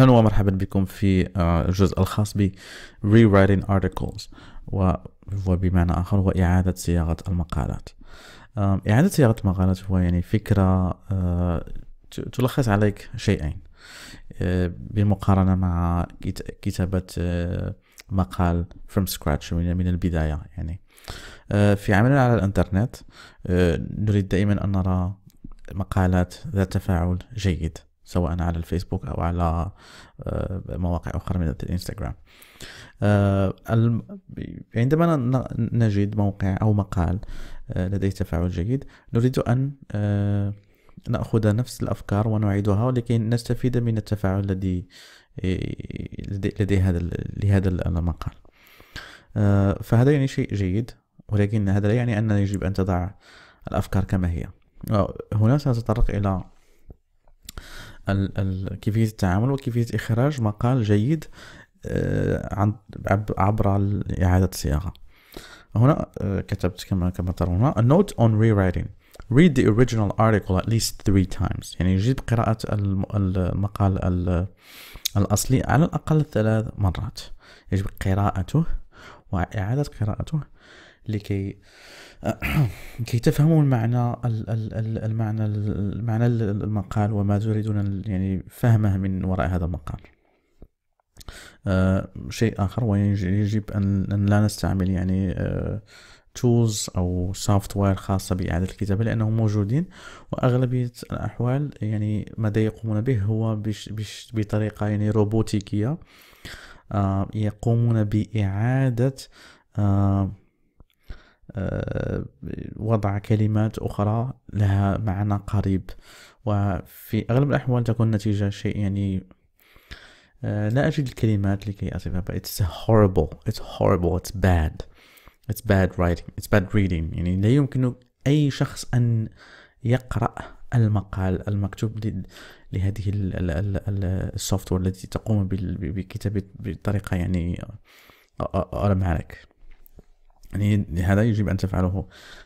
أهلا ومرحبا بكم في الجزء الخاص ب rewriting articles وبمعنى آخر هو إعادة صياغة المقالات. إعادة صياغة المقالات هو يعني فكرة تلخص عليك شيئين بالمقارنة مع كتابة مقال from scratch من البداية. يعني في عملنا على الإنترنت نريد دائما أن نرى مقالات ذات تفاعل جيد، سواء على الفيسبوك أو على مواقع أخرى من الإنستغرام. عندما نجد موقع أو مقال لديه تفاعل جيد، نريد أن نأخذ نفس الأفكار ونعيدها لكي نستفيد من التفاعل الذي لهذا المقال. فهذا يعني شيء جيد، ولكن هذا لا يعني أن يجب أن تضع الأفكار كما هي. هنا سنتطرق إلى كيفية التعامل وكيفية إخراج مقال جيد عبر إعادة الصياغة. هنا كتبت كما ترون a note on rewriting: read the original article at least 3 times. يعني يجب قراءة المقال الأصلي على الأقل 3 مرات. يجب قراءته وإعادة قراءته لكي تفهموا المعنى المقال وما تريدون يعني فهمه من وراء هذا المقال. شيء آخر، ويجب أن لا نستعمل يعني tools أو software خاصة بإعادة الكتابة، لأنهم موجودين، وأغلبية الأحوال يعني ماذا يقومون به هو بطريقة يعني روبوتيكية. يقومون بإعادة وضع كلمات أخرى لها معنى قريب، وفي أغلب الأحوال تكون النتيجة شيء يعني لا أجد الكلمات لكي أصفها. It's horrible, it's bad writing, it's bad reading. يعني لا يمكن أي شخص أن يقرأ المقال المكتوب لهذه السوفت وير التي تقوم بكتابة بطريقة يعني automatic. يعني هذا يجب أن تفعله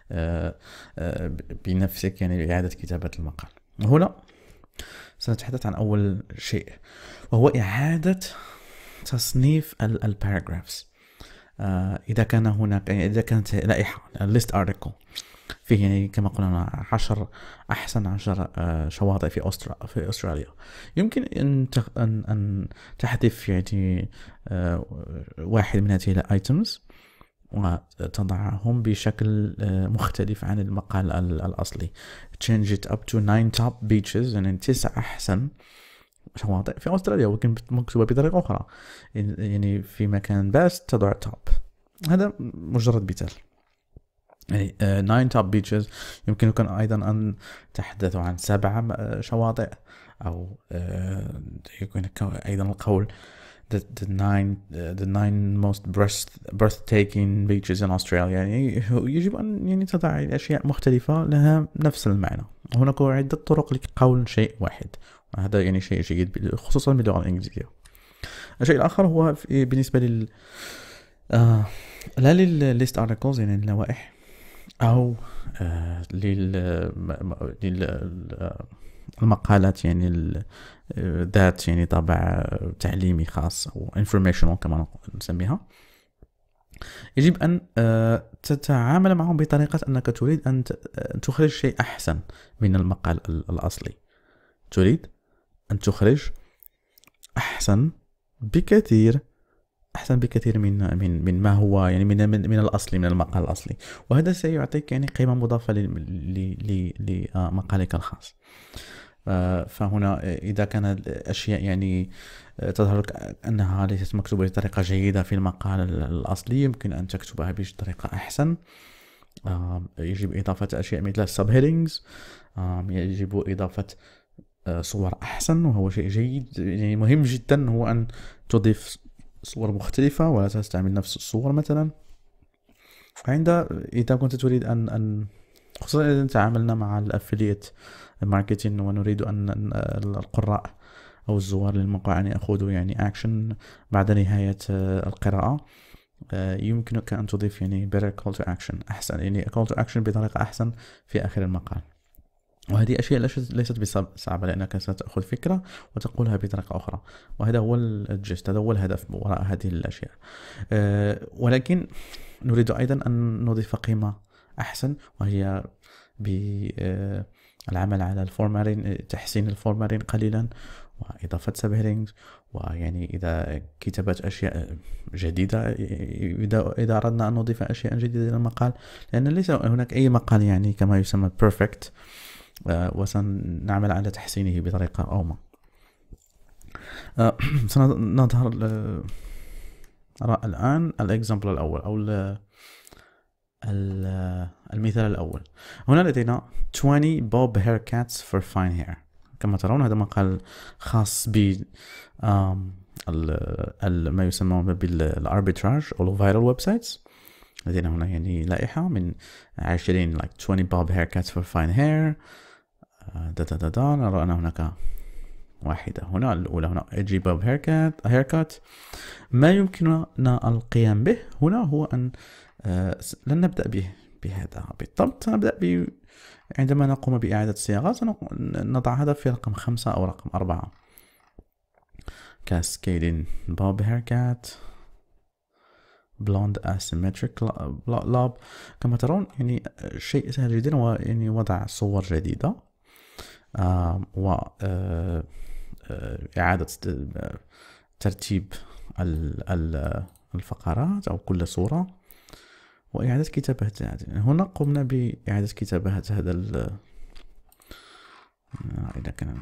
بنفسك، يعني إعادة كتابة المقال. هنا سنتحدث عن أول شيء، وهو إعادة تصنيف الباراجرافز. إذا كانت لائحة list article فيه يعني كما قلنا 10 أحسن شواطئ في أستراليا، يمكن أن تحذف يعني واحد من هذه الأيتمز وتضعهم بشكل مختلف عن المقال الأصلي. change it up to 9 top beaches، يعني 9 أحسن شواطئ في أستراليا، ولكن مكتوبة بطريقة أخرى. يعني في مكان best تضع top. هذا مجرد مثال. يعني 9 top beaches يمكنكم أيضا أن تحدثوا عن 7 شواطئ، أو يكون أيضا القول the nine most breathtaking beaches in Australia. يعني يجب أن يعني تضع أشياء مختلفة لها نفس المعنى. هناك عدة طرق لقول شيء واحد، وهذا يعني شيء جيد خصوصا باللغة الإنجليزية. الشيء الآخر هو بالنسبة لا للليست articles، يعني اللوائح، أو المقالات يعني ذات يعني طابع تعليمي خاص أو informational كما نسميها. يجب أن تتعامل معهم بطريقة أنك تريد أن تخرج شيء أحسن من المقال الأصلي. تريد أن تخرج أحسن بكثير من ما هو يعني من الأصلي، من المقال الأصلي، وهذا سيعطيك يعني قيمة مضافة لمقالك الخاص. فهنا إذا كانت أشياء يعني تظهر لك أنها ليست مكتوبة بطريقة جيدة في المقال الأصلي، يمكن أن تكتبها بطريقة أحسن. يجب إضافة أشياء مثل subheadings، يجب إضافة صور أحسن، وهو شيء جيد يعني مهم جدا، هو أن تضيف صور مختلفة ولا تستعمل نفس الصور مثلا. إذا كنت تريد أن خصوصا إذا تعاملنا مع الأفليت ماركتينج ونريد أن القراء أو الزوار للموقع أن يأخذوا يعني أكشن بعد نهاية القراءة، يمكنك أن تضيف يعني better call to action، أحسن يعني call to action بطريقة أحسن في آخر المقال. وهذه أشياء ليست صعبة، لأنك ستأخذ فكرة وتقولها بطريقة أخرى، وهذا هو الجست، هذا هو الهدف وراء هذه الأشياء. ولكن نريد أيضا أن نضيف قيمة أحسن، وهي بالعمل على الفورمارين، تحسين الفورمارين قليلا، وإضافة سبهيدنجز، ويعني إذا كتابة أشياء جديدة، إذا أردنا أن نضيف أشياء جديدة إلى المقال، لأن ليس هناك أي مقال يعني كما يسمى perfect، وسنعمل على تحسينه بطريقة أو ما. سنظهر الآن الإكزامبل الأول أو المثال الأول. هنا لدينا 20 bob haircuts for fine hair. كما ترون هذا مقال خاص ب ما يسمى بالاربيتراج أو viral websites. لدينا هنا يعني لائحة من 20 like 20 bob haircuts for fine hair. نرى أن هناك واحدة هنا، الأولى هنا edgy bob haircut. ما يمكننا القيام به هنا هو أن لن نبدأ بهذا بالضبط، سنبدأ عندما نقوم بإعادة الصياغة نضع هذا في رقم 5 أو رقم 4. cascading bob haircut blonde asymmetric lob. كما ترون يعني شيء سهل جدا، ويعني وضع صور جديدة وإعادة ترتيب الفقرات أو كل صورة، وإعادة كتابة. هنا قمنا بإعادة كتابة هذا إذا كان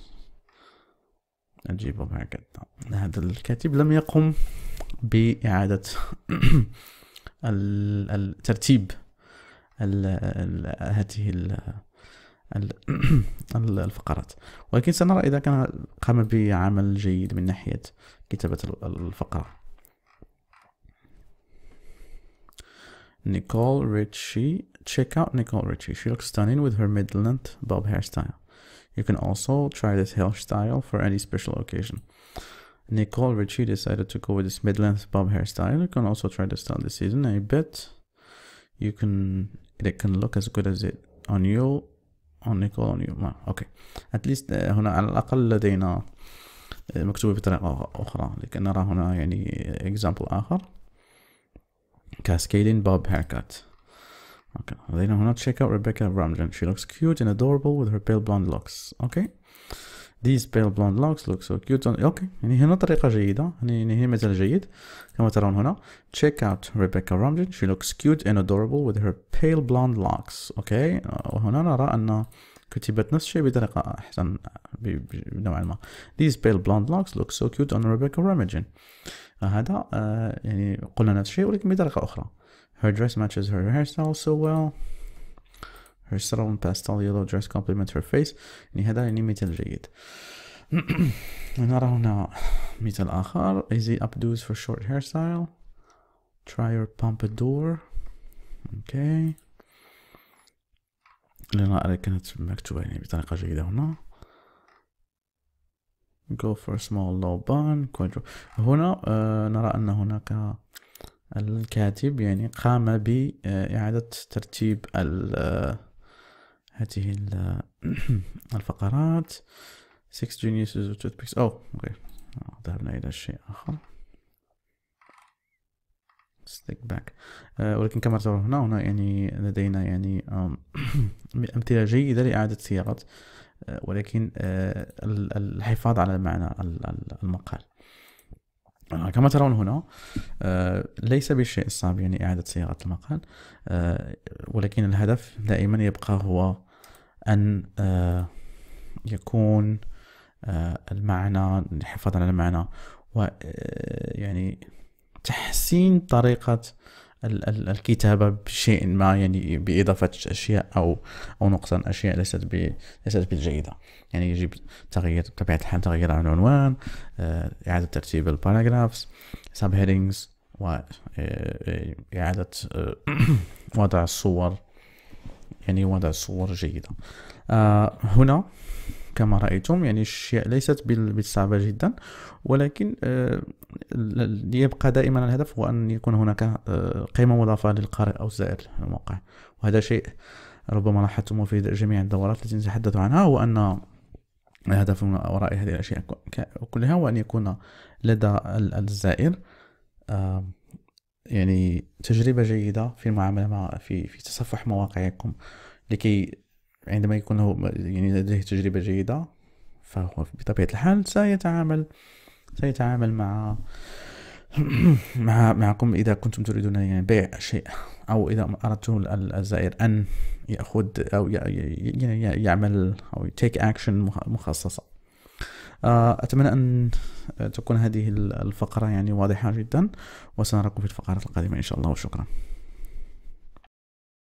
نجيب هذا الكاتب لم يقم بإعادة الترتيب هذه الفقرات، ولكن سنرى إذا كان قام بعمل جيد من ناحية كتابة الفقرة. Nicole Richie, check out Nicole Richie. She looks stunning with her mid-length bob hairstyle. You can also try this hairstyle for any special occasion. Nicole Richie decided to go with this mid-length bob hairstyle. You can also try this style this season. I bet it can look as good as it on you, on Nicole, on you. Okay. At least هنا على الأقل لدينا مكتوبة بطريقة أخرى، لكن نرى هنا يعني example آخر. Cascading bob haircut. Okay. لدينا هنا check out Rebecca Ramjan. She looks cute and adorable with her pale blonde locks. Okay. These pale blonde locks look so cute. Okay. يعني هنا طريقة جيدة، يعني هي مثال جيد. كما ترون هنا check out Rebecca Ramjan. She looks cute and adorable with her pale blonde locks. Okay. وهنا نرى أن كتبت نفس الشيء بطريقة أحسن بنوعا ما. These pale blonde locks look so cute on Rebecca Ramjan. هذا يعني قلنا نفس الشيء ولكن بطريقة أخرى. Her dress matches her hairstyle so well. Her subtle and pastel yellow dress complements her face. يعني هذا يعني مثال جيد. نرى هنا مثال آخر. Easy updos for short hairstyle. Try your pompadour. Okay. لأن كانت مكتوبة يعني بطريقة جيدة هنا. Go for a small low bun. هنا نرى أن هناك الكاتب يعني قام بإعادة ترتيب هذه الفقرات. 6 geniuses with toothpicks. okay. ذهبنا إلى شيء آخر. stick back. ولكن كما ترون هنا يعني لدينا يعني أمثلة جيدة لإعادة صياغة، ولكن الحفاظ على معنى المقال. كما ترون هنا ليس بالشيء الصعب يعني إعادة صياغة المقال، ولكن الهدف دائما يبقى هو أن يكون المعنى، الحفاظ على المعنى، ويعني تحسين طريقة الكتابة بشيء ما، يعني بإضافة أشياء أو نقصان أشياء ليست بالجيدة. يعني يجب تغيير بطبيعة الحال، تغيير العنوان، إعادة ترتيب الباراجرافز، سب هيدينجز، وإعادة وضع الصور، يعني وضع الصور جيدة. هنا كما رأيتم يعني الأشياء ليست بالصعبة جدا، ولكن يبقى دائما الهدف هو أن يكون هناك قيمة مضافة للقارئ أو الزائر الموقع، وهذا شيء ربما لاحظتم في جميع الدورات التي نتحدث عنها هو أن الهدف من وراء هذه الأشياء كلها هو أن يكون لدى الزائر يعني تجربة جيدة في المعاملة مع في تصفح مواقعكم، لكي عندما يكون له يعني لديه تجربة جيدة فهو بطبيعة الحال سيتعامل معكم إذا كنتم تريدون يعني بيع شيء، أو إذا أردتم الزائر أن يأخذ أو يعمل أو take action مخصصة. أتمنى أن تكون هذه الفقرة يعني واضحة جدا، وسنراكم في الفقرات القادمة إن شاء الله، وشكرا.